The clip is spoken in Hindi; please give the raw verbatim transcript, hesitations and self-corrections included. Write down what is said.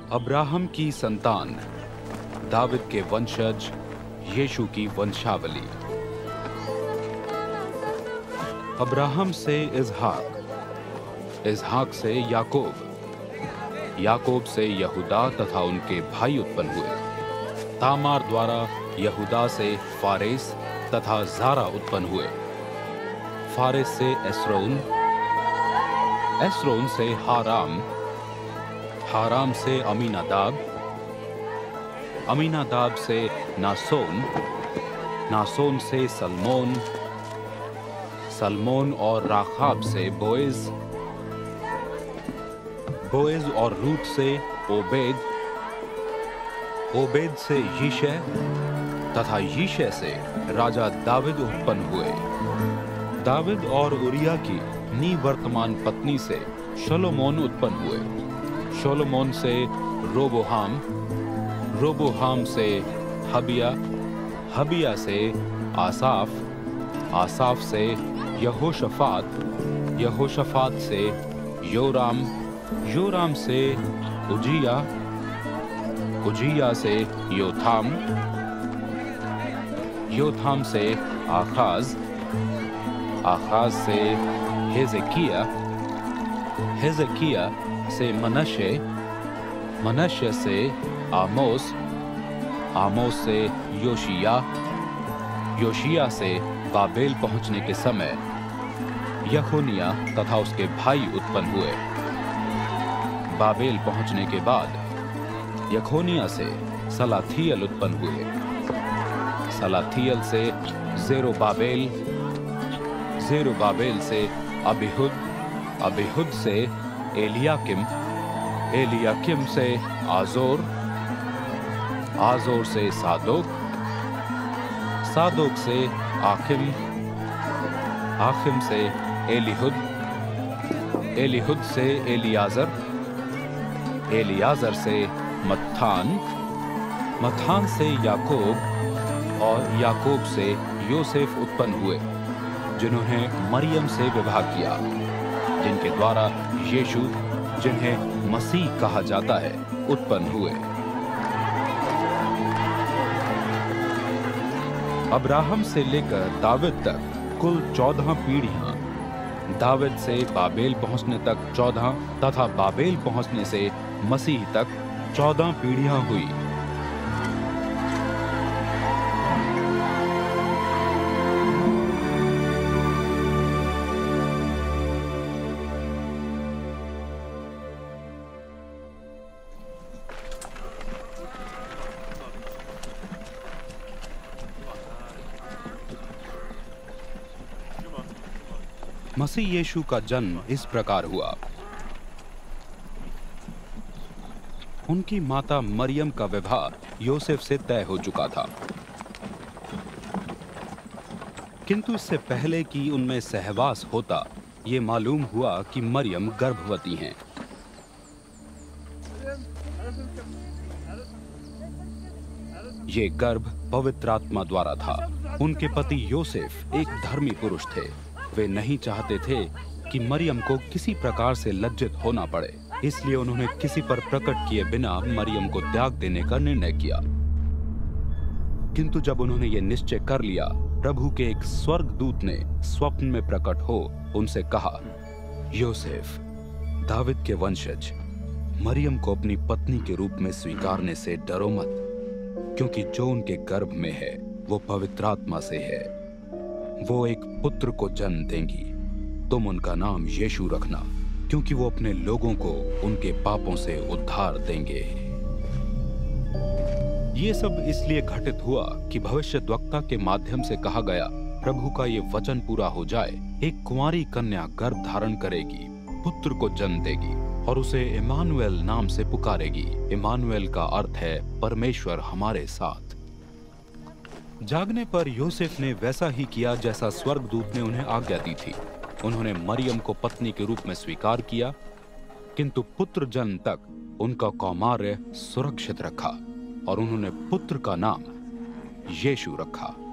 अब्राहम की संतान, दाविद के वंशज, यीशु की वंशावली। अब्राहम से इजहाक, इजहाक से याकूब, याकूब से यहूदा तथा उनके भाई उत्पन्न हुए। तामार द्वारा यहूदा से फारेस तथा जारा उत्पन्न हुए। फारेस से एस्रोन, एस्रोन से हाराम, हाराम से अमीनादाब, अमीनादाब से नासोन, नासोन से सलमोन, सलमोन और राखाब से बोएज, बोएज और रूत से ओबेद, ओबेद से यीशै तथा यीशै से राजा दाविद उत्पन्न हुए। दाविद और उरिया की निवर्तमान पत्नी से शलोमोन उत्पन्न हुए। शलोमोन से रोबोहाम, रोबोहाम से हबिया, हबिया से आसाफ, आसाफ से यहोशफात, यहोशफात से योराम, योराम से उजिया, उजिया से योथाम, योथाम से आखाज, आखाज से हेजेकिया, हेजेकिया से मनश्शे, मनश्शे से आमोस, आमोस से योशिया, योशिया से बाबेल पहुंचने के समय यखोनिया तथा उसके भाई उत्पन्न हुए। बाबेल पहुंचने के बाद यखोनिया से सलाथियल उत्पन्न हुए। सलाथियल से जेरुब्बाबेल, जेरुब्बाबेल से अबीहुद, अबीहुद से एलियाकिम, एलियाकिम से आजोर, आजोर से सादोक, सादोक से आखिम, आखिम से एलिहुद, एलिहुद से एलियाजर, एलियाजर से मत्थान, मत्थान से याकूब और याकूब से योसेफ उत्पन्न हुए, जिन्होंने मरियम से विवाह किया, जिनके द्वारा यीशु, जिन्हें मसीह कहा जाता है, उत्पन्न हुए। अब्राहम से लेकर दाविद तक कुल चौदह पीढ़ियां, दाविद से बाबेल पहुंचने तक चौदह तथा बाबेल पहुंचने से मसीह तक चौदह पीढ़ियां हुई। मसीह यीशु का जन्म इस प्रकार हुआ। उनकी माता मरियम का विवाह योसेफ से तय हो चुका था, किंतु इससे पहले कि उनमें सहवास होता, ये मालूम हुआ कि मरियम गर्भवती हैं। ये गर्भ पवित्र आत्मा द्वारा था। उनके पति योसेफ एक धर्मी पुरुष थे। वे नहीं चाहते थे कि मरियम को किसी प्रकार से लज्जित होना पड़े, इसलिए उन्होंने किसी पर प्रकट किए बिना मरियम को त्याग देने का निर्णय किया। किंतु जब उन्होंने ये निश्चय कर लिया, प्रभु के एक स्वर्गदूत ने स्वप्न में प्रकट हो उनसे कहा, योसेफ, दाविद के वंशज, मरियम को अपनी पत्नी के रूप में स्वीकारने से डरो मत, क्योंकि जो उनके गर्भ में है वो पवित्र आत्मा से है। वो एक पुत्र को जन्म देंगी। तुम उनका नाम यीशु रखना, क्योंकि वो अपने लोगों को उनके पापों से उद्धार देंगे। ये सब इसलिए घटित हुआ कि भविष्यद्वक्ता के माध्यम से कहा गया, प्रभु का ये वचन पूरा हो जाए, एक कुंवारी कन्या गर्भ धारण करेगी, पुत्र को जन्म देगी और उसे इमानुएल नाम से पुकारेगी। इमानुएल का अर्थ है परमेश्वर हमारे साथ। जागने पर योसेफ ने वैसा ही किया जैसा स्वर्गदूत ने उन्हें आज्ञा दी थी। उन्होंने मरियम को पत्नी के रूप में स्वीकार किया, किंतु पुत्र जन्म तक उनका कौमार्य सुरक्षित रखा और उन्होंने पुत्र का नाम यीशु रखा।